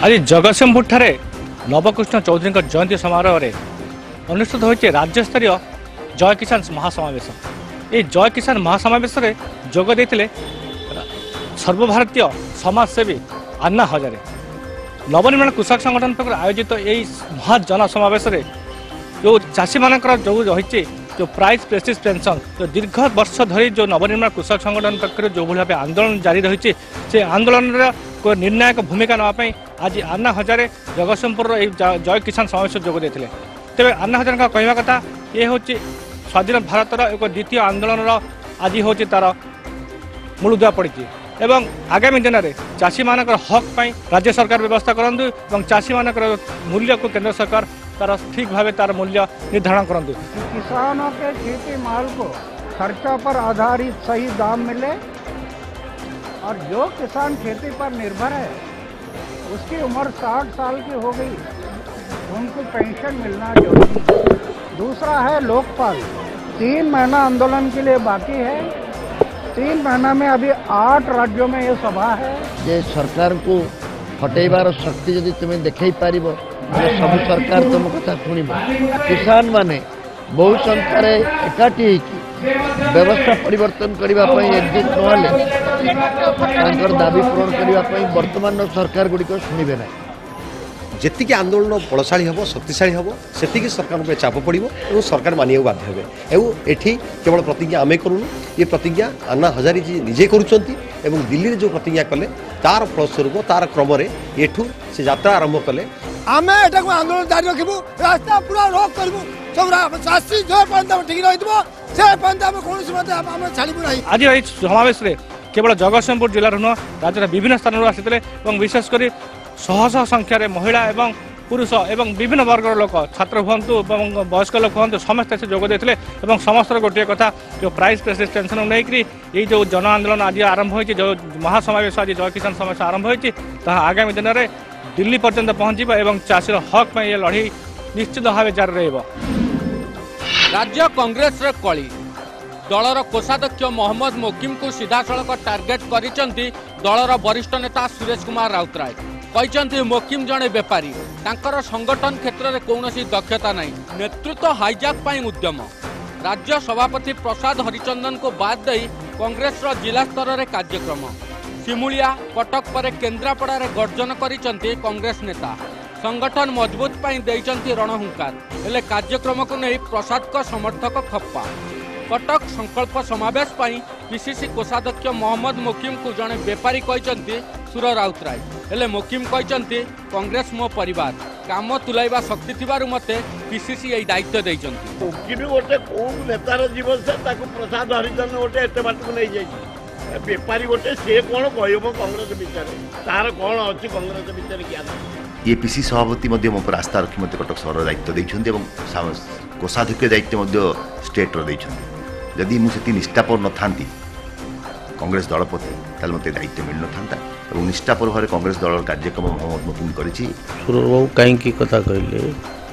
आज जगतसिंहपुर ठारे नवकृष्ण चौधरी जयंती समारोह में अनुष्ठित होती राज्यस्तरीय जय किसान महासमावेश। ये जय किसान महासमावेश में जोग देते सर्वभारतीय समाजसेवी अन्ना हजारे। नवनिर्माण कृषक संगठन पक्ष आयोजित यही महाजनसमावेश में जो चाषी मान जो रही जो प्राइस प्रेस्टिज पेंशन जो दीर्घ वर्ष धरी जो नवनिर्माण कृषक संगठन पक्ष जो भाव आंदोलन जारी रही से आंदोलन को निर्णायक भूमिका नापी आज अन्ना हजारे जगतसिंहपुर जय किसान समावेश जोग देते। तेज अन्ना हजार का कहवा कथा ये हूँ स्वाधीन भारतर एक द्वितीय आंदोलन आज हूँ तार मूलदुआ पड़ी एवं आगामी दिन में चाषी मान हक पाई राज्य सरकार व्यवस्था करूँ चाषी मान मूल्य को केंद्र सरकार तार ठीक भाव तार मूल्य निर्धारण करूँ। किसानों के खेती माल को खर्चा पर आधारित सही दाम मिले और जो किसान खेती पर निर्भर है उसकी उम्र 60 साल की हो गई उनको पेंशन मिलना जरूरी। दूसरा है लोकपाल 3 महीना आंदोलन के लिए बाकी है। 3 महीना में अभी 8 राज्यों में ये सभा है। जे सरकार को हटेबार शक्ति यदि तुम्हें देखई पारिबो सब सरकार तुम कथा शुणव। किसान माने बहु संख्यार एकाठी व्यवस्था परिवर्तन करने एकजुट नहले दाबी पूरण करने वर्तमान सरकार गुड़िक शुणे ना। जी आंदोलन बलशाली हम शक्तिशाली हम से सरकार पे चाप पड़ो और सरकार मानिया बाध्य हे। एठी केवल प्रतिज्ञा आमे करूँ ये प्रतिज्ञा अन्ना हजारी जी निजे करुँच दिल्ली जो प्रतिज्ञा कले तार फलस्वरूप तार क्रम एठू से यात्रा आरंभ कले आमे एटा को आंदोलन जारी रखिबु रास्ता पूरा रोक करबु सब चाषी जो पर्यंत ठीक रहिबो से पर्यंत हम कोनोसी मते हम छाड़िबु नाही। आज एई समावेश रे केवल जगतसिंहपुर जिल्ला नुह राज्यर विभिन्न स्थान आसिते और विशेषकर शह शह संख्यार महिला एवं पुरुष एवं विभिन्न वर्गर लोक छात्र हूँ वयस्क लोक हूँ समस्ते से जोग देते समस्त गोटे कथा जो प्राइस प्रेस्टिज पेंशन नहीं ये जो जन आंदोलन आज आरंभ हो जो महासमावेश आज जय किसान समावेश आरंभ हो आगामी दिन में दिल्ली पर्यंत पहुंच एवं चाषीर हक में ये लड़ाई निश्चित भाव जारी रहिबो। राज्य कांग्रेस कली दलर कोषाध्यक्ष मोहम्मद मोकिम को सीधासलख टार्गेट करिसेंती दलर वरिष्ठ नेता सुरेश कुमार राउतराय। कहते मोकिम जड़े बेपारी तांकर संगठन क्षेत्र में कौनसी दक्षता नहीं नेतृत्व हाईजैक पाई उद्यम। राज्य सभापति प्रसाद हरिचंदन को बाद दे कांग्रेस जिला स्तर में कार्यक्रम सिमुलिया कटक पर केन्द्रापड़ा गर्जन करिसेंती कांग्रेस नेता संगठन मजबूत पाई देइचंती रणहुंकार हेले कार्यक्रम को नहीं प्रसाद का समर्थक खप्पा। कटक संकल्प समावेश पाई पीसीसी कोषाध्यक्ष मोहम्मद मोकिम को जड़े बेपारी कहते सुर राउतराय हेले मोकिम कहते कांग्रेस मो परिवार काम तुलाइबा शक्ति थिबारु मते पीसीसी यही दायित्व देइचंती। मोकिम गोटे को नेतार जीवन से प्रसाद हरिचंदन गोटे एते बाट को नहीं जाई बेपारी गोटे से कौन कहब कांग्रेस विचार तार कौन अच्छी कांग्रेस विचार क्या ये पीसी सभापति मो पर आस्था रखी मत कटक सहर दायित्व देइछन्ते कोषाध्यक्ष दायित्व स्टेट जदि मुझे निष्ठापर न था कांग्रेस दल प्रति ताल मत दायित्व मिल न निष्ठापर भाव कांग्रेस दल कार्यक्रम मोहम्मद मोकिम करिछि। सुरबाबू कहीं कथा कहले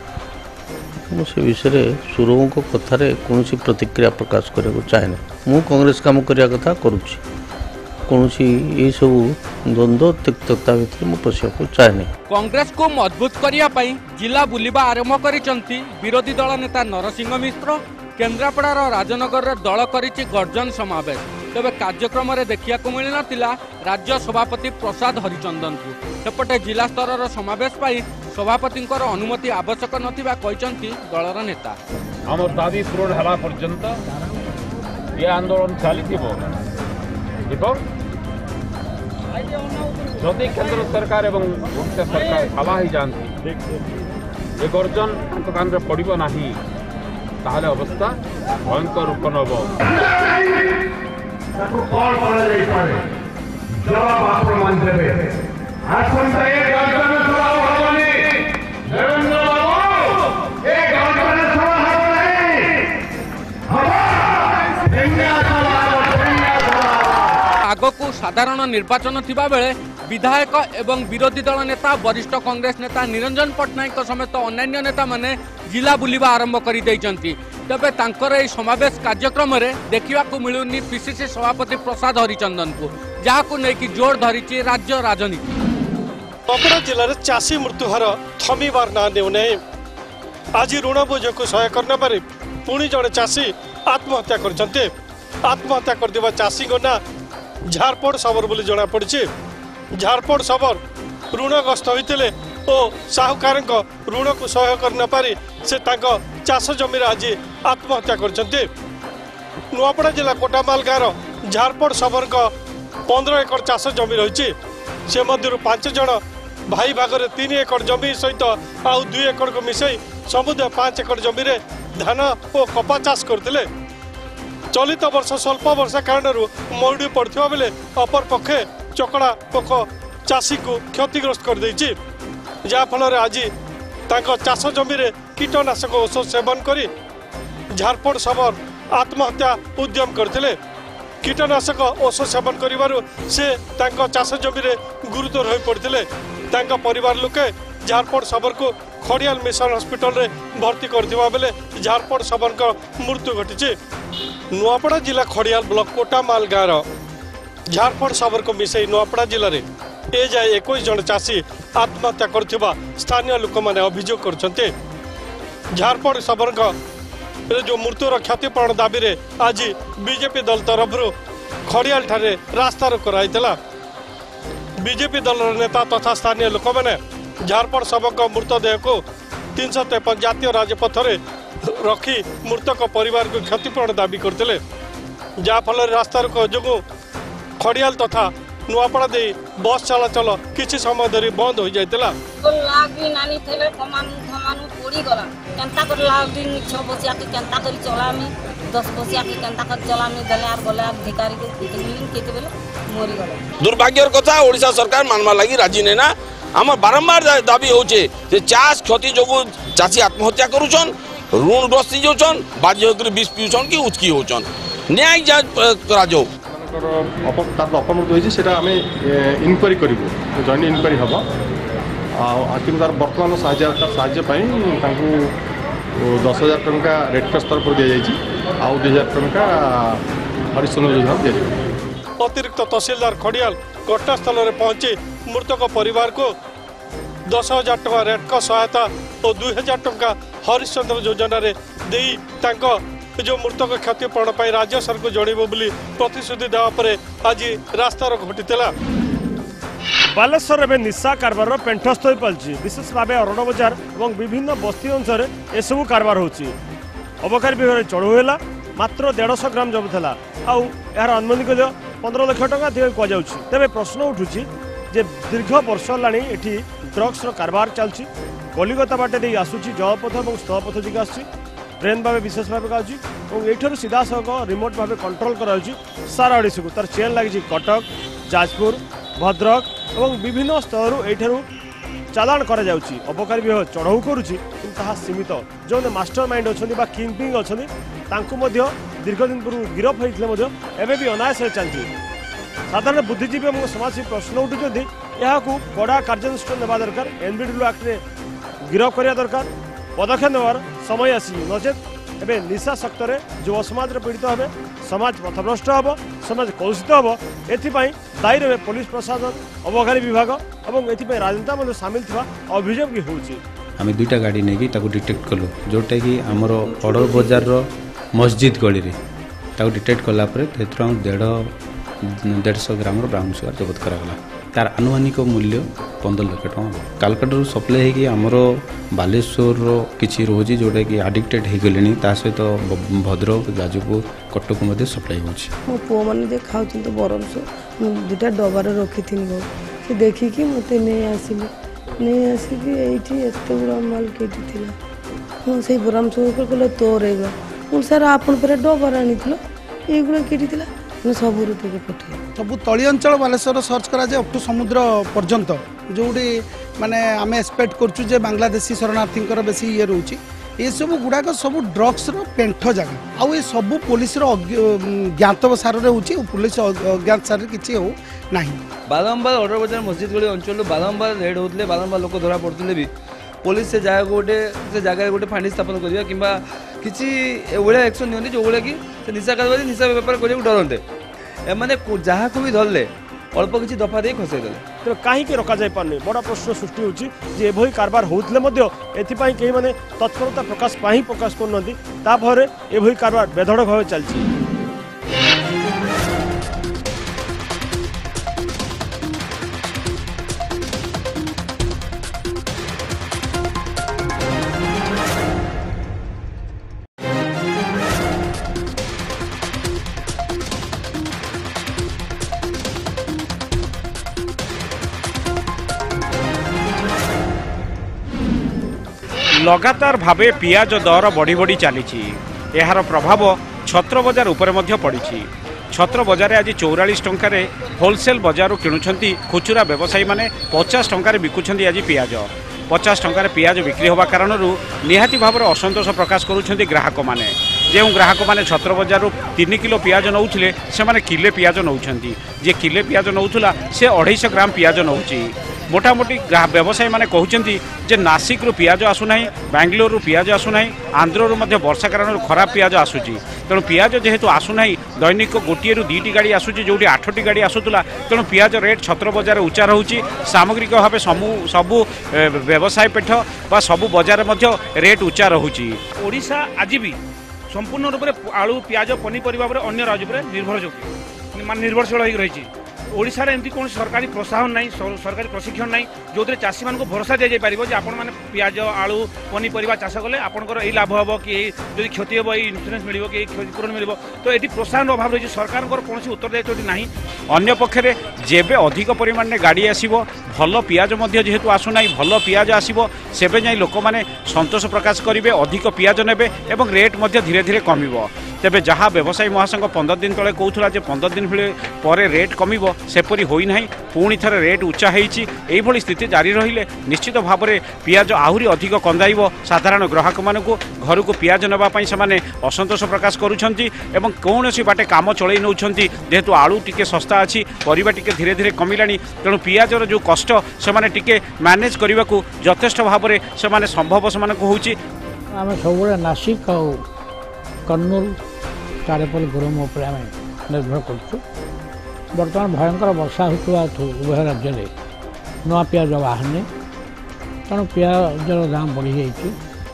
से विषय सुरबाबू को कथार कौन प्रतिक्रिया प्रकाश करने को चाहे ना। मु कांग्रेस काम करने कथा करुँच कौन सब द्वंद्व तिक्तता भितर मु पशिया को चाहे नहीं। कांग्रेस को मजबूत करने जिला बुलिबा आरंभ करिसेंती विरोधी दल नेता नरसिंह मिश्र केन्द्रापड़ार राजनगर दल करिछि गर्जन समावेश। तेबे कार्यक्रम में देखा मिल ना राज्य सभापति प्रसाद हरिचंदन को सेपटे जिला स्तर समावेश पाई सभापति अनुमति आवश्यक नथिबा कहचंती दलर नेता। हमर दाबी पूर्ण हला पर्यंत ये आंदोलन चलीथिबो जदि केंद्र सरकार एवं ओडिशा सरकार खाला ही जानती ये गर्जन कान रे पड़िबो नाही ताहले अवस्था भयंकर रूप नब। आगकू साधारण निर्वाचन थिबा बेले विधायक एवं विरोधी दल नेता वरिष्ठ कांग्रेस नेता निरंजन पट्टनायक समेत अन्य नेता माने जिला बुलिबा आरंभ कर देइचंती। तेबे तांकर एई समावेश कार्यक्रम में देखा मिलूनी पीसीसी सभापति प्रसाद हरिचंदन को जहां को लेकिन जोर धरी राज्य राजनीति। नूआपड़ा जिले में चाषी मृत्युहार थमिबार ना नेउना आज ऋण बोझ को सहाय करने पर पुणी जड़े चाषी आत्महत्या करते आत्महत्या कर चाषी ना झारपड़ सबर बोली जना पड़ी झारपड़ सबर ऋणग्रस्त होते और साहूकार ऋण को सहाय करने पारि से चाष जमी आज आत्महत्या करते नुआपड़ा जिला कोटामाल गाँव झारपड़ सबर 15 एकड़ चाष जमी रही से मध्य 5 जन भाई भागर 3 एकड़ जमी सहित आउ 2 एकड़ को मिसई समुदाय 5 एकड़ जमी रे धान और कपा चाष करते चलित वर्ष स्वल्प वर्षा कारण मरुड़ी पड़ता बेले अपर पक्षे चकड़ा पोक चाषी को क्षतिग्रस्त कर देछि जहाँफल आज चाष जमी रे कीटनाशक औषध सेवन कर झारपड़ सबर आत्महत्या उद्यम करते कीटनाशक औषध सेवन करिबारु से चाष जमी रे गुरुतर हो पड़ते परिवार लोके झारपड़ सबर को खड़ियाल मिशन हॉस्पिटल रे भर्ती करथिबा बेले झारपड़ सबर का मृत्यु घटी नुआपड़ा जिला खड़ियाल ब्लॉक कोटामाल गाँव झारपड़ सबर को मिसई नुआपड़ा जिले में ए जाए 21 जन चाषी आत्महत्या करथिबा स्थानीय लोक माने अभियोग करछन्ते झारपड़ सबर जो मृत्युर क्षतिपूरण दाबी रे आज बीजेपी दल तरफ खड़ियाल ठारे रास्ता रोको कराइतला बीजेपी दल नेता तथा स्थानीय लोक मैंने झारपड़ सबक मृतदेह को 353 जातीय राजपथ रे रखी मृतक परिवार को क्षतिपूरण दाबी करते जहाँफल रास्ता रोको जो खड़ियाल तथा नुआपड़ा दे बस चलाचल किसी समय धरी बंद हो जाता दुर्भाग्यर कथा ओडिशा सरकार मानवा लगी राजी ने ना आम बारंबार दाबी होचे चाष क्षति जो चाषी आत्महत्या करुछन ऋणग्रस्त होचन बाध्य होकर विष पीउछन कि उचकी होचन न्याय कराजो अपमृत्यु होती आम इनक्वारी करूँ जॉइंट इनक्वारी हम कि बर्तमान साहाय्य 10,000 टंका रेड क्रॉस तरफ दि जाए आउ 2,000 टंका हरिश्चंद्र योजना दि जाए। अतिरिक्त तहसीलदार खड़ियाल घटनास्थल में पहुंची मृतक परिवार को 10,000 टंका रेड क्रॉस सहायता और 2,000 टंका हरिश्चंद्र योजना जो मृतक क्षतिपूरण पर राज्य सरकार को जड़ब बोली प्रतिश्रुति देवा पर आज रास्तार घटीला बालेश्वर में निशा कारबार पेंठस्थ हो पार्टी विशेष भाव अरण बजार और विभिन्न बस्ती अंचल एसबू कारबार होची अबकारी विभाग चढ़ऊ है मात्र 150 ग्राम जब था यार अनुमति 15 लाख टंका कहुँ तेज प्रश्न उठुची जे दीर्घ वर्ष है ड्रग्स कारबार चलती कलिकता बाटे दे आसूची जलपथ और स्थलपथ दिखे आस ट्रेन भाव विशेष भाव गाँव सीधा सड़क रिमोट भाव कंट्रोल कराऊँगी सारा ओडिशा को तार चेन लगी कटक जाजपुर भद्रक और विभिन्न स्तर यू चालाण कर अबकारी विभाग चढ़ऊ करुच्ची सीमित जो मास्टर माइंड अच्छा किंगपिंग अच्छा दीर्घ दिन पूर्व गिरफ होते एवं भी अनायास चलती साधारण बुद्धिजीवी और समाजसेवी प्रश्न उठुंट यहाँ कड़ा कार्यानुष्ठान नेबा दरकार एनबीडब्ल्यू एक्ट में गिरफ करने दरकार पदक्षेप नेबार समय आसी नचेत एवं निशा सक्त युव समाज पीड़ित हे समाज पथभ्रष्ट हम समाज कलुषित हम एपाई दायी रहे पुलिस प्रशासन अबकारी विभाग और एपाई राजनेता सामिल थी अभियोग भी होची आम 2टा गाड़ी नहीं डिटेक्ट कलु जोटा कि आमर बड़ बजार मस्जिद गली में डिटेक्ट कलापर 150 ग्राम ब्राउन सुगर जबत करागला तार आनुमानिक मूल्य 15 लाख टଙ୍କା कालकाटा सप्लाई होगी आमर बालेश्वर किसी रोज जोटा कि आडिक्टेड हो गले सहित भद्रक जाजपुर कटक मध्य सप्लाई हो मो पुआ मैंने खाऊ तो बरमस 2टा डबार रखी थी से देखिकी मत नहीं आसिक ये एत गुड़ा माल केटी मुझे बरमस कहले तोर एगुड़ा मुझे सार आप डबार आनी युड़ा केटी सब सब तली अंचल बालेश्वर सर्च कराए अप टू समुद्र पर्यंत जोटी माने आम एक्सपेक्ट करुँ बांग्लादेशी शरणार्थी बेसी ये रोचे ये सब गुड़ाक सब ड्रग्स पेंठ जगह आउ ये सब पुलिस ज्ञात सार होची पुलिस अज्ञात सार किसी हो ना बारंबार अडर बजार मस्जिद गली अंचल बारंबार रेड होते बारंबार लोक धरा पड़ते भी पुलिस से जगह गोटे से जगह गोटे फांडी स्थापन करवा कि किसी एभलिया एक्शन नि जो भाया कि निशा कारोबारी निशा बेपार करने डरते एमाने जहाँ को भी धरले अल्प किसी दफा दे खसई देले तेज कहीं रोक जाई पारनी बड़ा प्रश्न सृष्टि होची जे एभई कारबार होउतले मध्य एथिपाई केही माने तत्परता प्रकाश करनंती ताफरे एभई कारबार बेधड़क भाव चलछि। लगातार भावे पियाज दर बढ़ी बढ़ी चली यार प्रभाव छत्र बजार उपर पड़ी। छत्र बजार आज 44 टंकार होलसेल बजार किणुंट खुचुरा व्यवसायी मैंने 50 टंकार बिकुंट आज पियाज 50 टंकार पियाज बिक्री होगा कारण निहाती भाव असंतोष प्रकाश करुँच ग्राहक मैंने जो ग्राहक मैंने छत्र बजार 3 किलो पियाज नौले से किले पियाज नौ जे किले पियाज नौला से 250 ग्राम पियाज नौ मोटामोटी व्यवसायी मैंने कहते जे नासिक रु पियाज आसुना बेंगलोर रु पियाज आसुना आंध्र वर्षा कारण खराब पियाज आसूची तेणु पियाज जेहेतु आसुना दैनिक गोटे रु 2टी गाड़ी आसूची जो 8टी गाड़ी आसूला तेणु पियाज रेट छत्र बजार उच्चा रोचे सामग्रिक भाव सबू व्यवसाय पेठ बा सबू बजार रेट उच्चा रोचे। ओडिशा आज भी संपूर्ण रूप से आलू पियाज पनीपरिया अन्य राज्य पर निर्भरযোग्य मान निर्भरशील हो रही। ओडिशा रे एमती कौन सरकारी प्रोत्साहन नहीं सरकारी प्रशिक्षण नहीं जो चाषी मान को भरोसा दि जापर जे आपण मैंने पियाज आलू पनीपरिया चाष कले आपंकर यही लाभ हम कि जो क्षति हम ये इन्सुरांस मिल कि क्षतिपूरण मिल तो ये प्रोत्साहन अभाव रही सरकार कौन उत्तरदायित्व ना। अन्य पक्षे जेबे अधिक परिमाण में गाड़ी आसो भल पियाज जेहेतु आसुना भल पियाज आसो सेबे जाई लोक मैंने संतोष प्रकाश करेंगे अधिक पियाज नेबे एवं रेट धीरे धीरे कमिबो। तेबे जहाँ व्यवसायी महासंघ 15 दिन तले कहूला 15 दिन पर रेट कमिबो सेपरी होई पुणी थे रेट उच्चा होती स्थिति जारी रहिले निश्चित भाव में पियाज आहरी अधिक कंदाइब साधारण ग्राहक मान घर को पियाज नापी से असंतोष प्रकाश करुँच कौन बाटे काम चलई नौ जेहेतु आलू टिके सस्ता अच्छी परिबा टिके धीरे धीरे कमिला तेणु पियाजर जो कष्ट से टिके मैनेज करने को यथेष्ट भाव में से संभव से होची। आम सब नासिक कन्नूर तारेपल्ली गुरुम उपर आम निर्भर कर बर्तमान भयंकर वर्षा होता उभय राज्य में नुआ पियाज बाहरनी तेणु पियाजर दाम बढ़ी जाइए।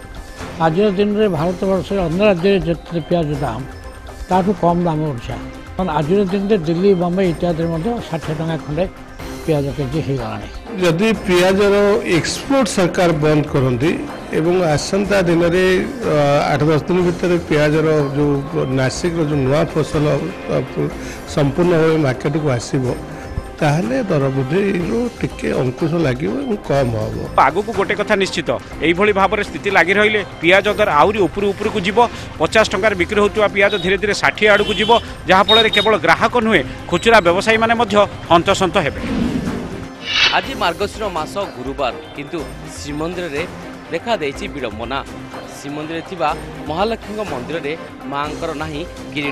आज दिन में भारत वर्ष अन्य राज्य जिते पियाज दाम ताठू कम दाम ओडिशा आज दिन में दिल्ली बम्बई इत्यादि 60 टंका खंडे पियाज केजी हो गलानी। जदि पियाजर एक्सपोर्ट सरकार बंद करती एवं आसंता दिन में 8-10 दिन भितर पियाजर जो नासिक जो नुआ फसल संपूर्ण भाव मार्केट को आसब ताहले दर वृद्धि टिके अंकुश लगे कम हम। आगु को गोटे कथा निश्चित यही भाव में स्थिति लगी रही पियाज दर आहरी ऊपर को जीव 50 टंकार बिक्री होता पियाज धीरे धीरे 60 आड़ को जीव जहाँफल केवल ग्राहक नुहे खुचुरा व्यवसायी मैंने हंतसंत हेबे। आज मार्गशीर मास गुरुवार किंतु श्रीमंदिर रे देखा देछि विडंबना। श्रीमंदिर थिबा महालक्ष्मी मंदिर रे मांकर नाही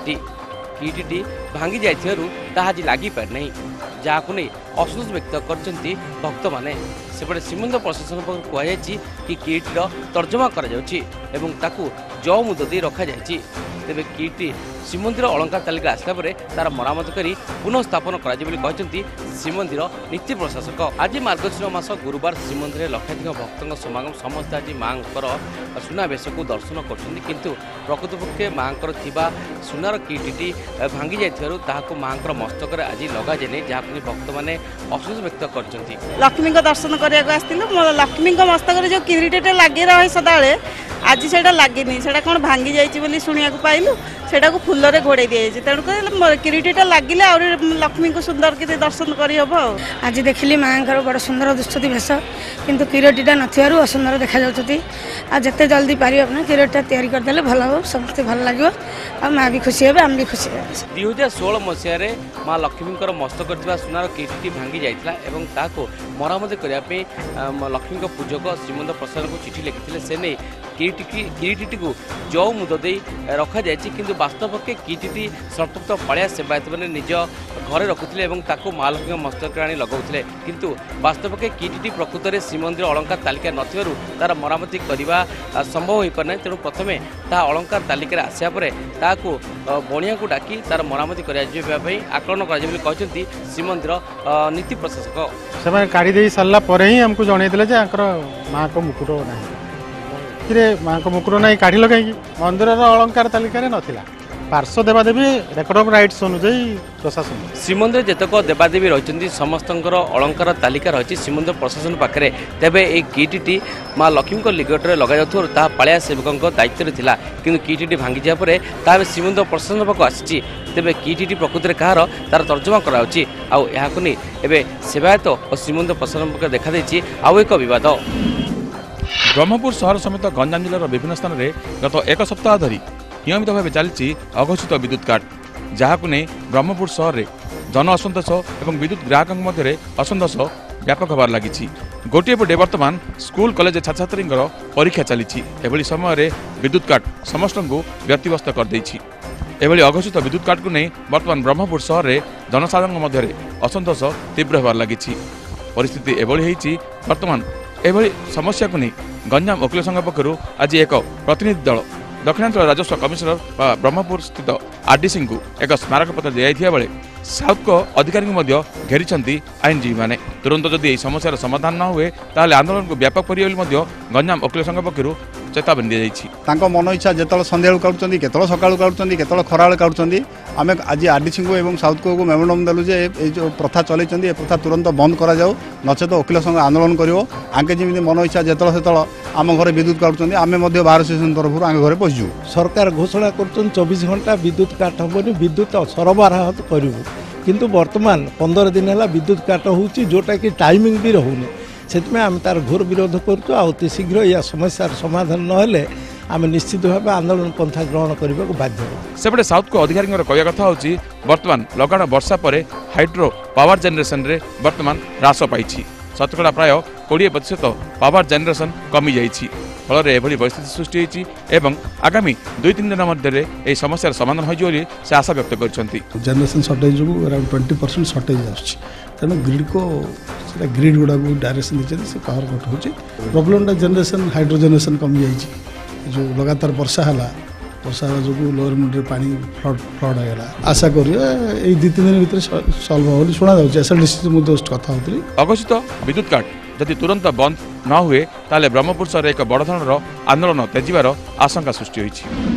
किरीटी भांगी जाइथिबारु ताहा आज लागि पार नहीं जहां नहीं असंतोष व्यक्त करछंती भक्त माने। सेपटे श्रीमंदिर प्रशासन पक्ष कहुई कि किरीटीर तर्जमा करा जाउछि एवं ताकू जौ मुद दे रखा जाइछि। तेबे किरीटी श्रीमंदिर अलंकार तालिका आसला परे तार मरामत करी पुनः स्थापन करा जिबे कहचंती श्रीमंदिर नीति प्रशासक। आज मार्गशीर मास गुरुवार श्रीमंदिर लक्षाधिक भक्तों समागम समस्त आज मांकर सुनावेश को दर्शन करछंती किंतु प्रकृतपक्षे मांकर थिबा सुनार किरीटी भांगी जाइथिबारु ताहाको मांकर मस्तक रे आज लगा जेने जहां भक्त माने असंतोष व्यक्त करछंती। लक्ष्मी को दर्शन करिया को आस्तिलु लक्ष्मी को मस्तक रे जो किरीटीटे लागि रहे सदाळे आज सेटा लागिनी सेटा कोन भांगी जाइछि बोली सुनिया को पाइलु सेटा को फुल रे घोड़े दिए तेणुक किरीटीटा लगिले आ लक्ष्मी को सुंदर के दर्शन करहब। आज देखिली माँकर बड़ सुंदर दुष्टि भेष किंतु किरीटीटा नथिबारु असुंदर देखा जाउछथि आ जते जल्दी पारि अपना किरीटीटा तैयारी करदेले भल हो समस्ते भल लागियो आ माँ भी खुशी हेबे हम भी खुशी हेबे। 2016 मसीह रे माँ लक्ष्मीकर मस्तक करथिबा सुनार किरीटी भांगी जाइतला एवं ताको मरामत करिया पे लक्ष्मी पूजक श्रीमंदिर प्रशासन को चिठी लिखिथिले से नै किरीटी को जौ मुद दे रखा जाए किंतु वास्तव पक्षे किरीटी संपुक्त पालिया सेवायत मैंने निज घरे रखुले महालक्ष्मी मस्तक आनी लगाऊे किंतु वास्तव पक्षे किरीटी प्रकृत में श्रीमंदिर अलंकार तालिका नथिबारु तार मरामती करने संभव हो पारना तेणु प्रथम ता अलंकार तालिका आसा बणिया को डाकी तार मरामती करने आकलन कर श्रीमंदिर नीति प्रशासक से काढ़ी दे सारा पर ही आमको जनईले माँ को मुकुट ना कि माँ को मुकुट ना काढ़ कहीं मंदिर अलंकार तालिका नथिला पार्श्व देवादेवी रेकर्ड ऑफ राइट्स अनुଯାୟୀ प्रशासन श्रीमंदिर जेतक देवादेवी रही समस्त अलंकार तालिका रही श्रीमंदिर प्रशासन पाखे तेबे ये किरीटी माँ लक्ष्मी निकटने लगे पालिया सेवकों दायित्व था कि किरीटी भांगी जापर ताबे श्रीमंदिर प्रशासन पाक आसी तेबे किरीटी प्रकृति में कहार तार तर्जमा कराउछि आउ एहाकु नै एबे सेवायत और श्रीमंदिर प्रशासन पाक देखा देछि आउ एक विवाद ब्रह्मपुर सहर समेत गंजाम जिलार विभिन्न स्थान में गत एक सप्ताह धरी नियमित भाव चलती अघोषित विद्युत काट जहां नहीं ब्रह्मपुर सहर में जन असंतोष और विद्युत ग्राहकों मध्य असंतोष व्यापक होबार लगी गोटे पटे वर्तमान स्कूल कॉलेज छात्र छात्री परीक्षा चली एभली समय विद्युत काट समस्त को व्यतिव्यस्त करदेछि एभली अघोषित विद्युत काट को नहीं वर्तमान ब्रह्मपुर सहर में जनसाधारण मध्य असंतोष तीव्र होबार लगी परिस्थिति एभली होईछि वर्तमान एभली समस्या को नहीं गंजाम वकील संघ पक्षर आज एक प्रतिनिधि दल दक्षिणांचल राजस्व कमिशनर ब्रह्मपुर स्थित आरडीसी को एक स्मारक पत्र दिया बेले साउथ को अधिकारी घेरी आईनजीवी मैंने तुरंत जदि समस्यार समाधान न हुए ताहले आंदोलन को व्यापक करियो गंजाम वकील संघ पक्षर चेतावनी दी जाइए मन इच्छा जो सन्ध्या काटुच्च केतल सका काटुच्च केतल खरा काटुच्च आम आज आरडीसी को और साउथ को मेमोरांडम देलु जे जो प्रथा चलती ये प्रथा तुरंत बंद करा जाऊ नचेत वकील संघ आंदोलन कर आगे जमी मन इच्छा जो से आम घर विद्युत काटुच्च आम बार सेसन तरफ आगे घर पशु सरकार घोषणा कर 24 घंटा विद्युत काट हेनी विद्युत सरबराह करूँ किंतु वर्तमान 15 दिन है विद्युत काट होची जोटा कि टाइमिंग भी रहूनी से आम तार घोर विरोध करुँ अति शीघ्र या समस्यार समाधान नहेले आम निश्चित भाव आंदोलन पंथा ग्रहण करने को बाध्य सेपटे साउथ को अधिकारी कहवा कथा होची वर्तमान लगाण वर्षा पर हाइड्रो पावर जेनेरेशन रे वर्तमान ह्रास पाई शतकड़ा प्राय 20% पावर जेनेरेशन कमी जाइए फल एभली परिस्थिति सृष्टि होती एवं आगामी 2-3 दिन मध्य समस्यार समाधान हो से आशा व्यक्त कर जेनेरेशन सर्टेज जो अराउंड 20% सर्टेज आस तेणु ग्रिड को ग्रिड गुड़ा को डायरेक्शन देते से पावर कट हो प्रोब्लेम जेनेरेशन हाइड्रो जेनेरेशन कमी जाइए जो लगातार वर्षा है वर्षा जो लोअर मुंडे पानी फ्लड होगा आशा करिए 2-3 दिन भीतर सल्व हो शुणा एसएलडीसी कथा होती अघोषित विद्युत काट जदि तुरंत बंद न हुए ताले ब्रह्मपुर सहर एक बड़ धरणर आंदोलन तेजिबार आशंका सृष्टि होइछि।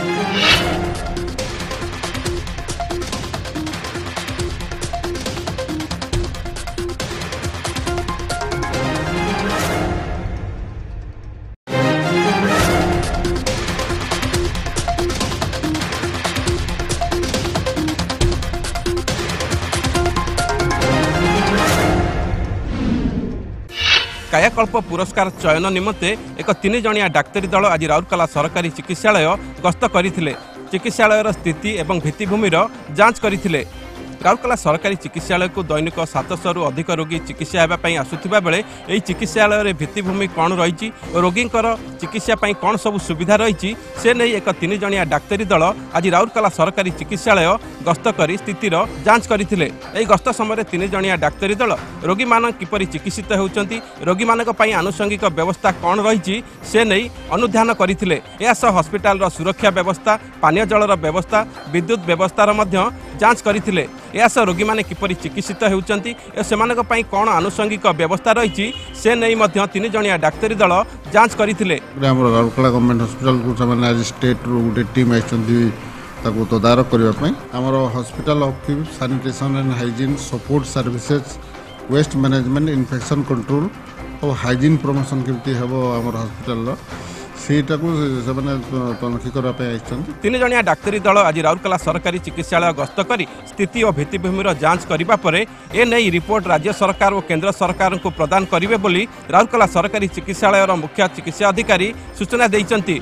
कायाकल्प पुरस्कार चयन निमंते एक 3 जणिया डाक्तरी दल आज राउरकेला सरकारी चिकित्सालय गस्त करथिले चिकित्सालयर स्थिति एवं भित्तिभूमिर जांच करथिले राउरकेला सरकारी चिकित्सालय को दैनिक 700 रु अधिक रोगी चिकित्सा होगापी आसुवा बेले यही चिकित्सालय भित्तिभूमि कौन रही और रोगींकर चिकित्सा कौन सब सुविधा रही से नहीं एक 3 जणिया डाक्तरी दल आज राउरकेला सरकारी चिकित्सालय गस्त कर स्थितिर जांच करथिले एही गस्त समय 3 जणिया डाक्तरी दल रोगी मान किपरि चिकित्सित होउचंती रोगी मानक पई आनुषंगिक व्यवस्था कौन रही से नहीं अनुध्यान करथिले या सह हॉस्पिटल सुरक्षा व्यवस्था पानीय जलर व्यवस्था विद्युत व्यवस्थार मध्य जांच करथिले या रोगी मैंने किपरि चिकित्सित होउचंती सेमानक पई कौन आनुषंगिक व्यवस्था रही से नहीं 3 जणिया डाक्तरी दल जांच करथिले राउरकेला गवर्नमेंट हॉस्पिटल को आज स्टेट रो गोटे टीम आइछंती ताको तदारक करबा पई हमर hospital of sanitation and hygiene support services waste management infection control और हाइजीन प्रमोशन केमती हेबो हमर हॉस्पिटल सेटा को सेमाने तनखी करबा पई आइछंती 3 जणिया डाक्तरी दल आज राउरकेला सरकारी चिकित्सालय गस्त करी स्थिति और भित्तिभूमिर जांच करबा परे ए नै रिपोर्ट राज्य सरकार और केंद्र सरकार को प्रदान करिवे बोली राउरकेला सरकारी चिकित्सालयर मुख्य चिकित्सा अधिकारी सूचना दैछंती।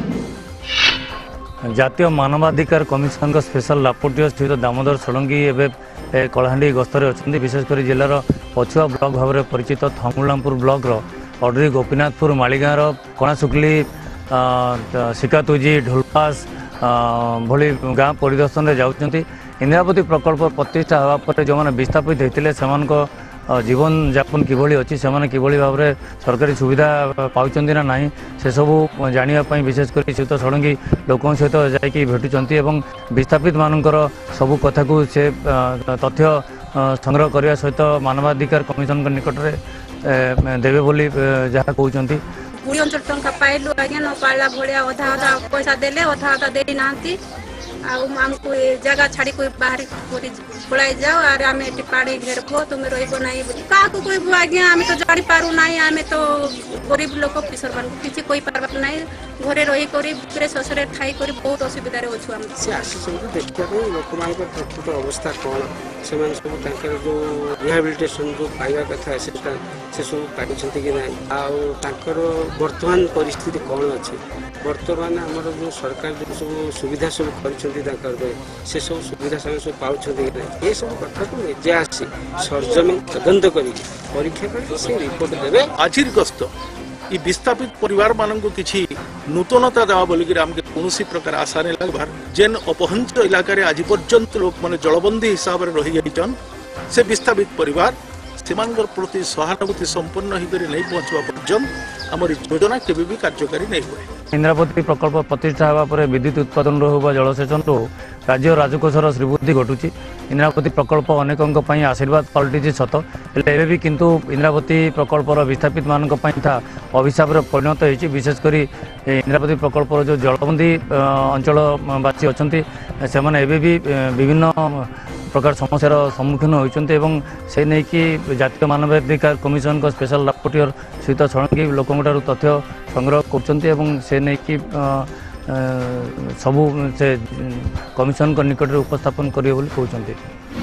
जातीय मानवाधिकार कमिशन स्पेशल रापोर्टियो स्थित दामोदर षडंगी एवं कलाहांडी गस्तर अच्छा विशेषकर जिलार पछुआ ब्लॉक भाव में परिचित थमुलामपुर ब्लॉक अडरी गोपीनाथपुर मालीगाँवर कणाशुकली शिकातुजी ढोलपास भली गाँ परिदर्शन में जाऊँच इंदिरावती प्रकल्प प्रतिष्ठा होगा पर जो मैंने विस्थापित होते से जीवन जापन किभली अच्छी से किभली भाव में सरकारी सुविधा पाँच ना ना से सबू जानापी विशेषकर श्रीयुत षडंगी लोकों सहित जाकि भेटुंट विस्थापित मानकर सबू कथा को से तथ्य संग्रह करने सहित मानवाधिकार कमिशन निकट में देवे बोली जहाँ कहते 20 टंका पाइलु आज्ञा न पाला भलिया अधा अधा पैसा देले अधा अधा देई नांती आमको जगह छाड़ी कोई बाहर पड़ाई जाओ और आम पाड़ी घेरब तुम रही क्या कोई आज्ञा आम तो जानी पारू ना आम तो गरीब लोक किशोर मान किसी कोई पार्बा ना घरे रही शशे खाई बहुत असुविधा अच्छु आम से आसुँच देखा लोक मान प्रकृत अवस्था कौन से सब जो रिहाबिलिटेशन जो पाइबा कथा से सब पाई कि ना वर्तमान परिस्थिति कौन अच्छी वर्तमान आमर जो सरकार जो सब सुविधा सब कर से सब सुविधा सब पाँच ये सब कथा को निजे आसी सरजमी तदंत कर परीक्षा कर से रिपोर्ट देवे आज गस्त ये विस्थापित परिवार मानक किसी नूतनता देवा बोलिक आमके कौन प्रकार आशा नहीं लगबार जेन अपहंच इलाका आज पर्यंत लोक मैंने जलबंदी हिसाब से रही जाइछन से विस्थापित परिवार से प्रति सहानुभूति संपन्न होकर नहीं पहुँचवा पर्यंत आम योजना केवे भी कार्यकारी नहीं हुए। इंदिरावती प्रकल्प प्रतिष्ठा होगा पर विद्युत उत्पादन हो जलसेचन हो राज्य राजकोषर श्रीवृद्धि घटुची। इंदिरावती प्रकल्प अनेकों आशीर्वाद पलटि सत हेल्ले भी किंतु इंदिरावती प्रकल्पर विस्थापित मानक अभिशाप परिणत होती विशेषकर इंदिरावती प्रकल्पर जो जलबंदी अंचलवासी अच्छा से भी विभिन्न प्रकार समस्यार सम्मुखीन होती से नहीं कि जातीय मानवाधिकार कमिशन का स्पेशल रापोर्टियर श्रीयुत षडंगी लोकों तथ्य संग्रह कर नहीं कि सबू से कमिशन निकट में उपस्थापन करेंगे कहते।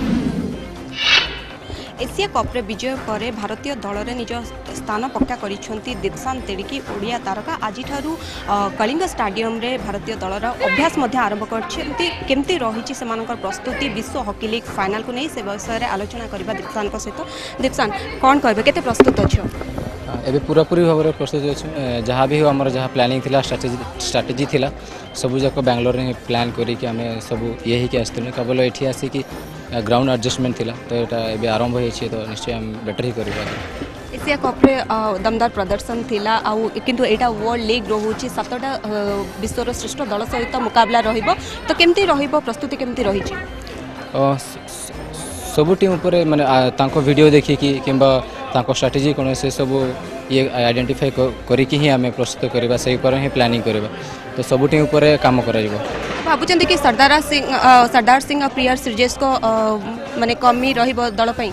एशिया कप्रे विजय पर भारतीय दल में निज स्थान पक्का करिसेंती दीप्सान तेड़िकी ओडिया तारका आज कलिंग स्टाडियम रे भारतीय दलर अभ्यास आरंभ करमती रही प्रस्तुति विश्व हॉकी लीग फाइनल को नहीं से विषय में आलोचना करबा दीप्सान सहित। दीप्सान कौन कहे केते प्रस्तुत अच्छो एबे पूरापूरी भाव में प्रस्तुत अच्छे जहाँ भी हो आमर जहाँ प्लानिंग थिला स्ट्राटेजी थिला सबू जाक बेंगलोर में प्लान करिक आम सब ये ही आसलु केवल ये आसिक ग्राउंड एडजस्टमेंट थिला तो ये आरंभ होती तो निश्चय आम बेटर ही कर। एशिया कप्रे दमदार प्रदर्शन थिला किंतु एटा वर्ल्ड लीग रोचे 7टा विश्वर श्रेष्ठ दल सहित मुकाबला रहिबो तो केमती रहिबो प्रस्तुति केमती रही सब टीम उपर माने तांको वीडियो देखिकी किंबा तांको स्ट्रेटेजी कौन से सब ये आइडेंटिफाई करिकी ही आम प्रस्तुत करवा से ऊपर ही प्लानिंग करवा तो सब टीम उपर काम करा भावुं कि सरदार सिंह प्रियर श्रीजेश को माने कमी रहिबो दल पई।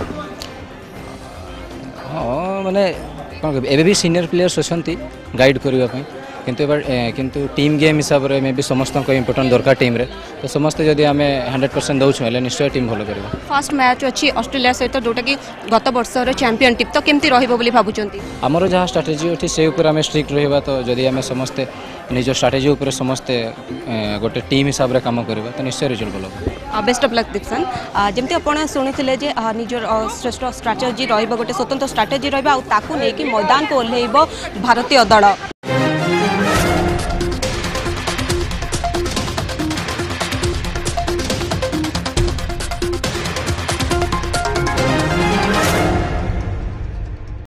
हाँ माने कौन एबे भी सीनियर प्लेयर्स अच्छी गाइड करने किंतु टीम गेम हिसाब से भी समस्त इम्पोर्टेंट दरकार टीम रे तो समस्ते जदि आम 100% दौछे निश्चय टीम भल कर। फर्स्ट मैच अच्छी ऑस्ट्रेलिया सहित जोटा कि गत वर्षर चैंपियन टीम तो केमती रहिबो बोली भाबुचंती आमर जहाँ स्ट्राटेजी अच्छी से ऊपर आम स्ट्रिक्ट रहिबा तो जदि आम समस्ते निज स्ट्राटेजी ऊपर समस्ते गोटे टीम हिसाब से काम करबा तो निश्चय रिजल्ट भल। बेस्ट ऑफ लक दीप्सान जमती आपण शुणिथिले जे निजर श्रेष्ठ स्ट्राटेजी रहिबो गोटे स्वतंत्र स्ट्राटेजी रहिबा आ ताकू नेकी मैदान को ओल्हेइबो भारतीय दल।